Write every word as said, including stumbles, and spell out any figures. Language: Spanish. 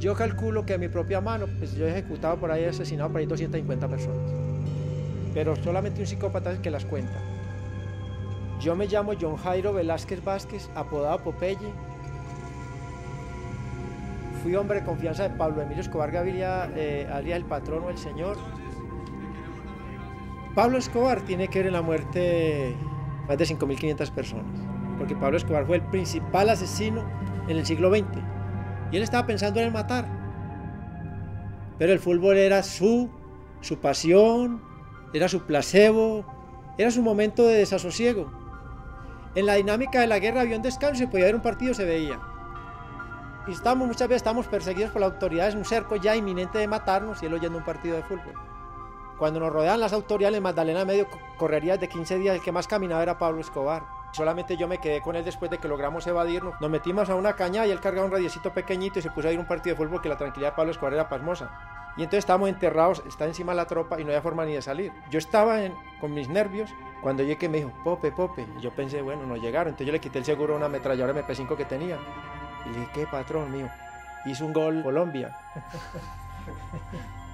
Yo calculo que a mi propia mano, pues yo he ejecutado por ahí, he asesinado por ahí doscientas cincuenta personas. Pero solamente un psicópata es el que las cuenta. Yo me llamo John Jairo Velázquez Vázquez, apodado Popeye. Fui hombre de confianza de Pablo Emilio Escobar Gaviria, eh, alias el patrono, el señor. Pablo Escobar tiene que ver en la muerte de más de cinco mil quinientas personas, porque Pablo Escobar fue el principal asesino en el siglo veinte. Y él estaba pensando en matar. Pero el fútbol era su, su pasión, era su placebo, era su momento de desasosiego. En la dinámica de la guerra había un descanso, se podía ver un partido, se veía. Y estamos, muchas veces estamos perseguidos por las autoridades, un cerco ya inminente de matarnos y él oyendo un partido de fútbol. Cuando nos rodean las autoridades, en Magdalena Medio correría de quince días, el que más caminaba era Pablo Escobar. Solamente yo me quedé con él después de que logramos evadirnos. Nos metimos a una caña y él cargaba un radiecito pequeñito y se puso a ir un partido de fútbol porque la tranquilidad de Pablo Escobar era pasmosa. Y entonces estábamos enterrados, está encima de la tropa y no había forma ni de salir. Yo estaba en, con mis nervios cuando llegué que me dijo, Pope, Pope. Y yo pensé, bueno, no llegaron. Entonces yo le quité el seguro a una ametralladora eme pe cinco que tenía. Y le dije, ¿qué patrón mío? Hizo un gol Colombia.